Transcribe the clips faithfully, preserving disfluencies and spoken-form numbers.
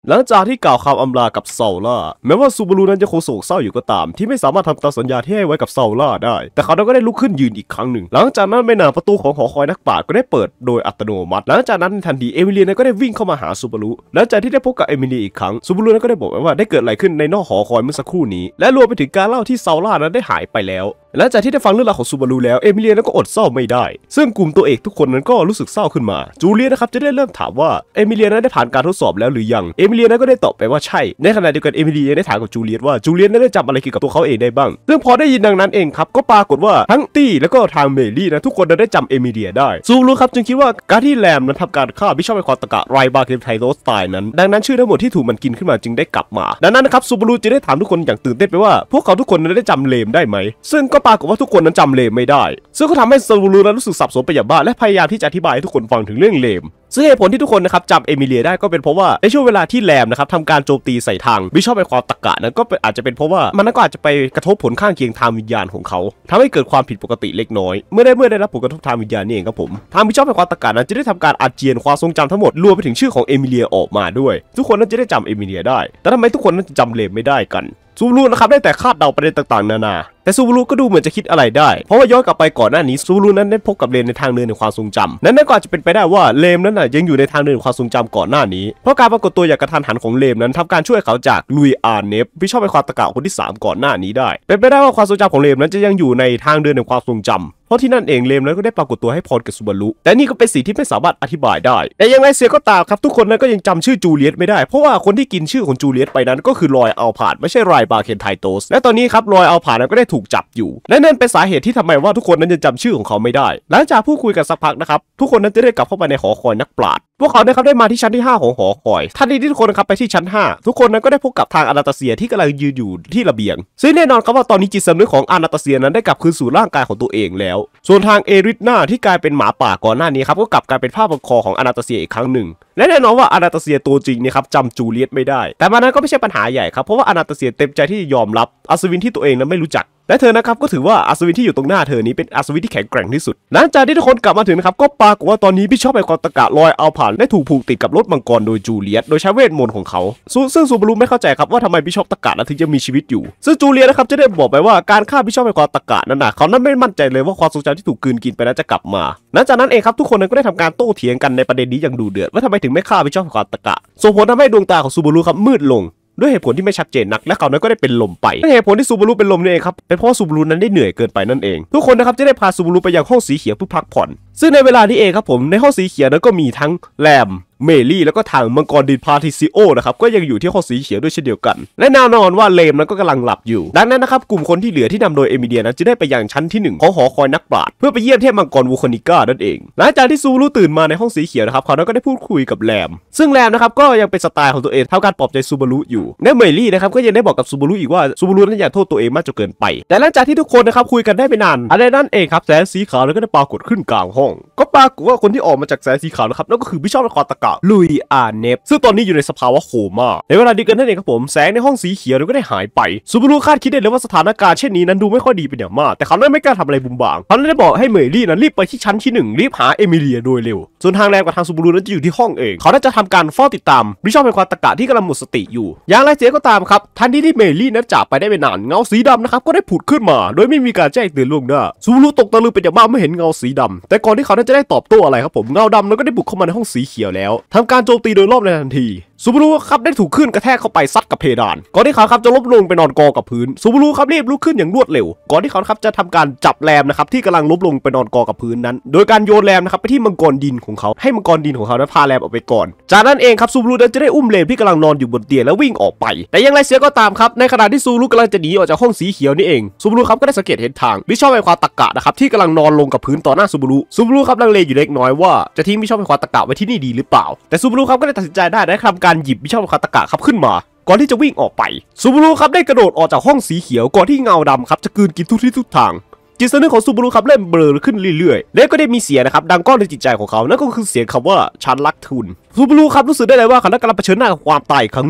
หลังจากที่กล่าวคำอำลากับเซาล่าแม้ว่าซูบารุนั้นจะคงโศกเศร้าอยู่ก็ตามที่ไม่สามารถทำตามสัญญาที่ให้ไว้กับเซาล่าได้แต่เขาก็ได้ลุกขึ้นยืนอีกครั้งหนึ่งหลังจากนั้นไม่นานประตูของหอคอยนักปราชญ์ก็ได้เปิดโดยอัตโนมัติหลังจากนั้นทันทีเอมิเลียก็ได้วิ่งเข้ามาหาซูบารุหลังจากที่ได้พบกับเอมิเลียอีกครั้งซูบารุนั้นก็ได้บอกว่าได้เกิดอะไรขึ้นในนอกหอคอยเมื่อสักครู่นี้และรวมไปถึงการเล่าที่เซาล่านั้นได้หายไปแล้วหลังจากที่ได้ฟังเรื่องราวของซูบารุแล้วเอมิเลียนั้นก็อดเศร้าไม่ได้ซึ่งกลุ่มตัวเอกทุกคนนั้นก็รู้สึกเศร้าขึ้นมาจูเลียนะครับจะได้เริ่มถามว่าเอมิเลียนั้นได้ผ่านการทดสอบแล้วหรือยังเอมิเลียนั้นก็ได้ตอบไปว่าใช่ในขณะเดียวกันเอมิเลียได้ถามกับจูเลียว่าจูเลียนั้นได้จำอะไรเกี่ยวกับตัวเขาเองได้บ้างซึ่งพอได้ยินดังนั้นเองครับก็ปรากฏว่าทั้งตี้แล้วก็ทางเมลี่นะทุกคนได้จำเอมิเลียได้ซูบารุครับจึงคิดว่าการที่แรมนั้นทำการฆ่าบิชอปไอคอนตะกะไรบาเคมไทโรสตายนั้นดังนั้นชื่อทั้งหมดที่ถูกมันกินขึ้นมาจึงได้กลับมาดังนั้นนะครับซูบารุจึงได้ถามทุกคนอย่างตื่นเต้นไปว่าพวกเขาทุกคนนั้นได้จำเลมได้ไหมซึ่งก็ปรากฏว่าทุกคนนั้นจำเลมไม่ได้ซึ่งก็ทำให้ซูบารุนั้นรู้สึกสับสนไปอย่างมากและพยายามที่จะอธิบายให้ทุกคนฟังถึงเรื่องเลมซึ่งเหตุผลที่ทุกคนนะครับจำเอมิเลียได้ก็เป็นเพราะว่าในช่วงเวลาที่แรมนะครับทำการโจมตีใส่ทางบิชอปไอคอนตะกะนั้นก็อาจจะเป็นเพราะว่ามันก็อาจจะไปกระทบผลข้างเคียงทางวิญญาณของเขาทำให้เกิดความผิดปกติเล็กน้อยเมื่อได้เมื่อได้รับผลกระทบทางวิญญาณนี่เองครับผมทางบิชอปไอคอนตะกะนั้นจะได้ทำการอาเจียนความทรงจำทั้งหมดรวมไปถึงชื่อของเอมิเลียออกมาด้วยทุกคนนั้นจะได้จำเอมิเลียได้แต่ทำไมทุกคนนั้นจะจำเลมไม่ได้กันซูบารุนะครับได้แต่คาดเดาประเด็นต่างๆนานาแต่ซูบารุก็ดูเหมือนจะคิดอะไรได้เพราะว่าย้อนกลับไปก่อนหน้านี้ซูบารุนั้นได้พบกับเลมในทางเดินในความทรงจำนั้นก็อาจจะเป็นไปได้ว่าเลมนั้นน่ะยังอยู่ในทางเดินความทรงจำก่อนหน้านี้เพราะการปรากฏตัวอย่างกระทันหันของเลมนั้นทำการช่วยเขาจากลุยอาร์เนฟที่ชอบไปความตะกะคนที่สามก่อนหน้านี้ได้เป็นไปได้ว่าความทรงจำของเลมนั้นจะยังอยู่ในทางเดินในความทรงจำเพราะที่นั่นเองเลมนั้นก็ได้ปรากฏตัวให้พรกับซูบารุแต่นี่ก็เป็นสิ่งที่ไม่สามารถอธิบายได้แต่ยังไงเสียก็ตามครับทุกคนนั้นก็ยังจำชื่อจูเลียตไม่ได้เพราะว่าคนที่กินชื่อของจูเลียตไปนั้นก็คือรอยอัลพาดไม่ใช่ไรบาเคนไทโตสและตอนนี้ครับรอยอัลพาดนั้นก็ได้ถูกจับอยู่และนั่นเป็นสาเหตุที่ทำไมว่าทุกคนนั้นจะจำชื่อของเขาไม่ได้หลังจากพูดคุยกันสักพักนะครับทุกคนนั้นจะได้กลับเข้าไปในหอคอยนักปราชญ์พวกเขานะครับได้มาที่ชั้นที่ห้าของหอคอยทันทีที่ทุกคนนะครับไปที่ชั้นห้าทุกคนนั้นก็ได้พบกับทางอานาตาเซียที่กำลังยืนอยู่ที่ระเบียงซึ่งแน่นอนครับว่าตอนนี้จิตสำนึกของอานาตาเซียนั้นได้กลับคืนสู่ร่างกายของตัวเองแล้วส่วนทางเอริธนาที่กลายเป็นหมาป่าก่อนหน้านี้ครับก็กลับกลายเป็นผ้าพันคอของอานาตาเซียอีกครั้งหนึ่งและแน่นอนว่าอานาตาเซียตัวจริงเนี่ยครับจำจูเลียตไม่ได้แต่มันนั้นก็ไม่ใช่ปัญหาใหญ่ครับเพราะว่าอานาตาเซียเต็มใจที่จะยอมรับอัศวินที่ตัวเองนั้นไม่รู้จักและเธอนะครับก็ถือว่าอัศวินที่อยู่ตรงหน้าเธอนี้เป็นอัศวินที่แข็งแกร่งที่สุดหลังจากที่ทุกคนกลับมาถึงนะครับก็ปรากฏว่าตอนนี้บิชอปไอคอนตะกะลอยเอาผ่านได้ถูกผูกติดกับรถมังกรโดยจูเลียตโดยใช้เวทมนต์ของเขาซึ่งซูบารุไม่เข้าใจครับว่าทำไมบิชอปตะกะนั้นถึงจะมีชีวิตอยู่ซึ่งจูเลียตนะครับจะได้บอกไปว่าการฆ่าบิชอปไอคอนตะกะนั้นนะเขานั้นไม่มั่นใจเลยว่าความทรงจำที่ถูกกลืนกินไปนั้นจะกลับมาหลังจากนั้นเองครับทุกคนนั้นก็ได้ทำการโต้เถียงกันในประเด็นนี้อย่างดุเดือดว่าทำไมถึงไม่ฆ่าบิชอปไอคอนตะกะส่งผลทำให้ดวงตาของซูบารุครับมืดลงด้วยเหตุผลที่ไม่ชัดเจนนักและเขานั้นก็ได้เป็นลมไปเหตุผลที่ซูบารุเป็นลมนี่เองครับเป็นเพราะซูบารุนั้นได้เหนื่อยเกินไปนั่นเองทุกคนนะครับจะได้พาซูบารุไปยังห้องสีเขียวเพื่อพักผ่อนซึ่งในเวลานี้เองครับผมในห้องสีเขียวนั้นก็มีทั้งแรมเมลี่แล้วก็ทางมังกรดินพาทิซิโอนะครับก็ยังอยู่ที่ห้องสีเขียวด้วยเช่นเดียวกันและแน่นอนว่าเลมนั้นก็กำลังหลับอยู่ดังนั้นนะครับกลุ่มคนที่เหลือที่นำโดยเอมิเลียนั้นจะได้ไปยังชั้นที่หนึ่งของหอคอยนักปราชญ์เพื่อไปเยี่ยมเทพมังกรวูคอนิก้านั่นเองหลังจากที่ซูบารุตื่นมาในห้องสีเขียวนะครับเขาก็ได้พูดคุยกับแรมซึ่งแรมนะครับก็ยังเป็นสไตล์ของตัวเองทำการปลอบใจซูบารุอยู่และเมลี่นะครับก็ยังได้บอกกับซูบารุอีกว่าซูบารุนั้นอย่าโทษตัวเองมากจนเกินไปแต่หลังจากที่ทุกคนนะครับคุยกันได้ไม่นานอะไรนั่นเองครับแสงสีขาวแล้วก็ได้ปรากฏขึ้นกลางห้องก็ปรากฏว่าคนที่ออกมาจากแสงสีขาวนะครับนั่นก็คือบิชอปไอคอนตะกะลุยอาร์เนฟซึ่งตอนนี้อยู่ในสภาวะโคม่าในเวลาเดียวกันนั่นเองครับผมแสงในห้องสีเขียวก็ได้หายไปซูบารุคาดคิดได้เลยว่าสถานการณ์เช่นนี้นั้นดูไม่ค่อยดีเป็นอย่างมากแต่เขาไม่กล้าทำอะไรบุ่มบ่างเขาได้บอกให้เมลี่นั้นรีบไปที่ชั้นที่หนึ่งรีบหาเอมิเลียโดยเร็วส่วนทางแรมกับทางซูบารุนั้นจะอยู่ที่ห้องเองเขาจะทำการเฝ้าติดตามบิชอปไอคอนตะกะที่กำลังหมดสติอยู่อย่างไรเสียก็ตามครับทันทีที่เมลี่นั้นจากไปได้ไม่นานเงาสีดำนะครับก็ได้ผุดขึ้นมาโดยไม่มีการแจ้งเตือนล่วงหน้าซูบารุตกตะลึงเป็นอย่างมากเมื่อเห็นเงาสีดำแต่ก่อนที่เขาจะได้ตอบโต้อะไรครับผมเงาดำนั้นก็ได้บุกเข้ามาในห้องสีเขียวแล้วทำการโจมตีโดยรอบในทันทีซูบารุครับได้ถูกขึ้นกระแทกเข้าไปซัดกับเพดานก่อนที่เขาครับจะล้มลงไปนอนกอกับพื้นซูบารุครับรีบลุกขึ้นอย่างรวดเร็วก่อนที่เขาครับจะทำการจับแรมนะครับที่กำลังล้มลงไปนอนกอกับพื้นนั้นโดยการโยนแรมนะครับไปที่มังกรดินของเขาให้มังกรดินของเขานั้นพาแรมออกไปก่อนจากนั้นเองครับซูบารุนั้นจะได้อุ้มแรมที่กำลังนอนอยู่บนเตียงแล้ววิ่งออกไปแต่อย่างไรเสียก็ตามครับในขณะที่ซูบารุกำลังจะหนีออกจากห้องสีเขียวนี่เองซูบารุครับก็ได้สังเกตเห็นทางบิชอปไอคอนตะกะนะครับที่กำลังนอนลงกับพื้นต่อหน้าซูบารุซูบารุครับลังเลอยู่เล็กน้อยว่าจะทิ้งบิชอปไอคอนตะกะไว้ที่นี่ดีหรือเปล่าแต่ซูบารุครับก็ได้ตัดสินใจได้ได้ทำการหยิบบิชอปไอคอนตะกะครับขึ้นมาก่อนที่จะวิ่งออกไปซูบารุครับได้กระโดดออกจากห้องสีเขียวก่อนที่เงาดำครับจะกลืนกินทุกที่ทุกทางจิตสำนึกของซูบารุครับเริ่มเบลอขึ้นเรื่อยๆและก็ได้มีเสียงนะครับดังก้องในจิตใจของเขานั่นก็คือเสียงคำว่าฉันรักคุณซูบารุครับรู้สึกได้เลยว่าเขากำลังเผชิญหน้ากับความตายอีกครั้งหนึ่ง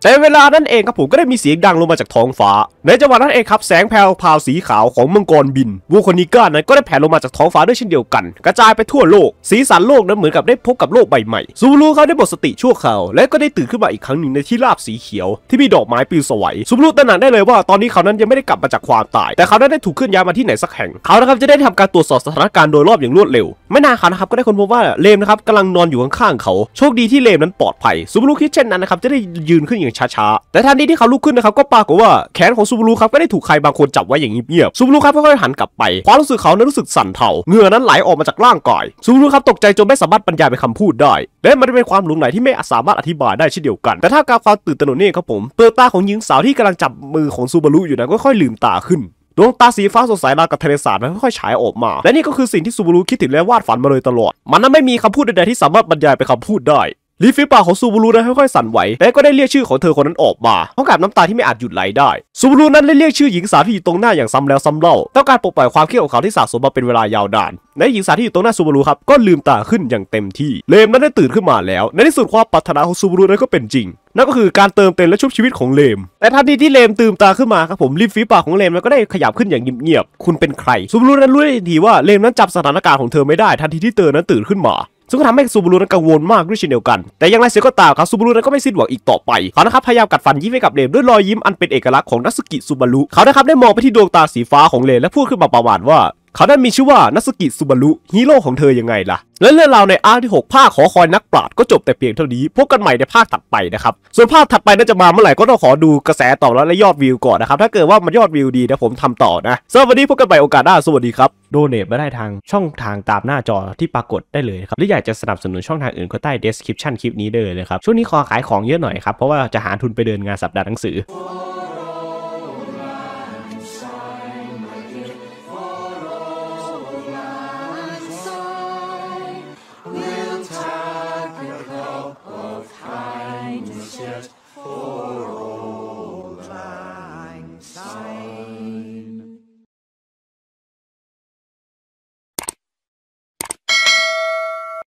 ในเวลานั้นเองครับผมก็ได้มีเสียงดังลงมาจากท้องฟ้าในจังหวะนั้นเองครับแสงแผ่วพราวสีขาวของมังกรบินวูคอนิก้านั้นก็ได้แผ่ลงมาจากท้องฟ้าด้วยเช่นเดียวกันกระจายไปทั่วโลกสีสันโลกนั้นเหมือนกับได้พบกับโลกใบใหม่ซูบารุเขาได้หมดสติชั่วคราวและก็ได้ตื่นขึ้นมาอีกครั้งหนึ่งในที่ราบสีเขียวที่มีดอกไม้ปลิวสวัยซูบารุตระหนักได้เลยว่าตอนนี้เขานั้นยังไม่ได้กลับมาจากความตายแต่เขาได้ถูกเคลื่อนย้ายมาที่ไหนสักแห่งเขานะครับจะได้ทำการตรวจสอบสถานการณ์โดยรอบอย่างรวดเร็วไม่นานเขานะครับก็ได้ค้นพบว่าเลมนะครับกำลังนอนอยู่ข้างๆเขาโชคดีที่เลมนั้นปลอดภัยซูบารุคิดเช่นนั้นนะครับจะได้ยืนขึ้นอย่างช้าๆแต่ทันทีที่เขาลุกขึ้นนะครับก็ปรากฏว่าแขนของซูบารุครับก็ได้ถูกใครบางคนจับไว้อย่างเงียบๆซูบารุครับค่อยๆหันกลับไปความรู้สึกเขานั้นรู้สึกสั่นเทาเหงื่อนั้นไหลออกมาจากร่างกายซูบารุครับตกใจจนไม่สามารถบรรยายเป็นคำพูดได้และมันเป็นความหลงไหลที่ไม่สามารถอธิบายได้เช่นเดียวกันแต่ถ้าการความตื่นตระหนกนี่ครับผมเปลือกตาของหญิงสาวที่กำลังจับมือของซูบารุอยู่นั้นก็ค่อยลืมตาขึ้นดวงตาสีฟ้าสดใสราวกับทะเลสาบนั้นค่อยๆฉายออกมาและนี่ก็คือสิ่งที่ซูบารุคิดถึงและวาดฝันมาโดยตลอดมันนั้นไม่มีคำพูดใดๆที่สามารถบรรยายเป็นคำพูดได้ริมฝีปากของซูบารุนั้นค่อยๆสั่นไหวและก็ได้เรียกชื่อของเธอคนนั้นออกมาพร้อมกับน้ำตาที่ไม่อาจหยุดไหลได้ซูบารุนั้นได้เรียกชื่อหญิงสาวที่อยู่ตรงหน้าอย่างซ้ำแล้วซ้ำเล่าต้องการปลดปล่อยความเครียดของเขาที่สะสมมาเป็นเวลายาวนานและหญิงสาวที่อยู่ตรงหน้าซูบารุครับก็ลืมตาขึ้นอย่างเต็มที่เลมนั้นได้ตื่นขึ้นมาแล้วในที่สุดความปรารถนาของซูบารุนั้นก็เป็นจริงนั่นก็คือการเติมเต็มและชุบชีวิตของเลมแต่ทันทีที่เลมตื่นตาขึ้นมาครับผมริมฝีปากของเลมมันก็ได้ขยับขึ้นอย่างเงียบๆคุณเป็นใครซูบารุนั้นรู้ได้ทีว่าเลมนั้นจับสถานการณ์ของเธอไม่ได้ทันทีที่เธอนั้นตื่นขึ้นมาซึ่งก็ทำให้ซูบารุนั้นกังวลมากด้วยเช่นเดียวกันแต่อย่างไรเสียก็ตามครับซูบารุนั้นก็ไม่สิ้นหวังอีกต่อไปเขานะครับพยายามกัดฟันยิ้มให้กับเลมด้วยรอยยิ้มอันเป็นเอกลักษณ์ของนัตสึกิซูบารุเขานะครับได้มองไปที่ดวงตาสีฟ้าของเลมและพูดขึ้นมาประมาณว่าเขาได้มีชื่อว่านัตสึกิซูบารุฮีโร่ของเธอยังไงล่ะและเรื่องราวในอาร์คที่หกภาคขอคอยนักปราชญ์ก็จบแต่เพียงเท่านี้พบกันใหม่ในภาคถัดไปนะครับส่วนภาคถัดไปน่าจะมาเมื่อไหร่ก็ต้องขอดูกระแสตอบรับและยอดวิวก่อนนะครับถ้าเกิดว่ามันยอดวิวดีนะผมทำต่อนะสวัสดีพบกันใหม่โอกาสหน้าสวัสดีครับโดเนทมาได้ทางช่องทางตามหน้าจอที่ปรากฏได้เลยครับหรืออยากจะสนับสนุนช่องทางอื่นก็ใต้ description คลิปนี้ได้เลยนะครับช่วงนี้ขอขายของเยอะหน่อยครับเพราะว่าจะหาทุนไปเดินงานสัปดาห์หนังสือ We'll take a cup of kindness yet for